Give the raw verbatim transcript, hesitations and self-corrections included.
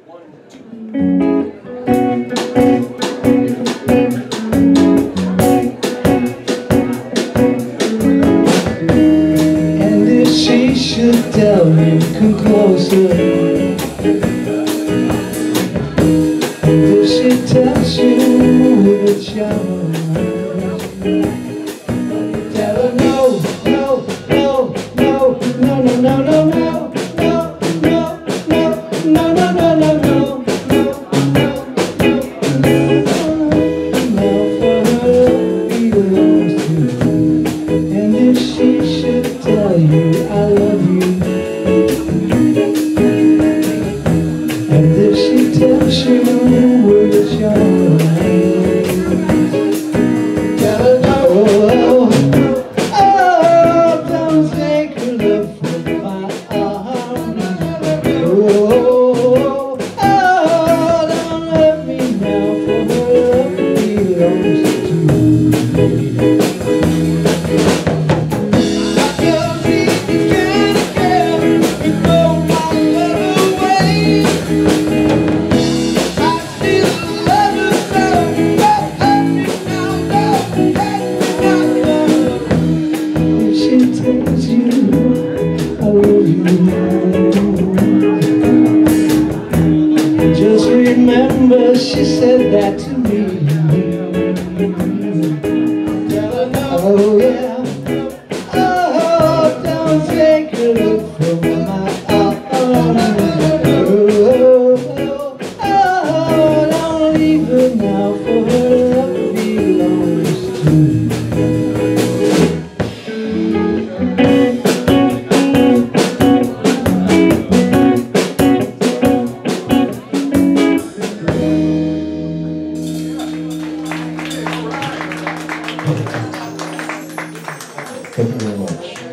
And if she should tell you, come closer. If she tells you with a challenge, tell her no, no, no, no, no, no, no, no, no, no, no, no, no, no, no, no, no. Tell you I love you, and if she tells you with a charm, tell her no. Oh, don't take her love from my arm. Oh, oh, don't let me now, for her love belongs to me. Tells you I love you. Just remember she said that to me. Tell her no. Oh yeah. Oh, don't take a look from my arm. Oh, oh, oh, don't leave her now, for her love belongs to me. Thank you very much.